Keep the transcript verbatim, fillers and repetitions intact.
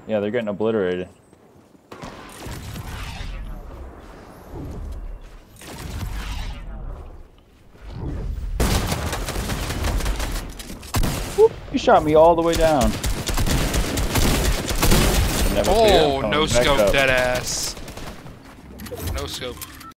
Yeah, they're getting obliterated. Whoop, he shot me all the way down. Oh, no scope, dead ass. No scope.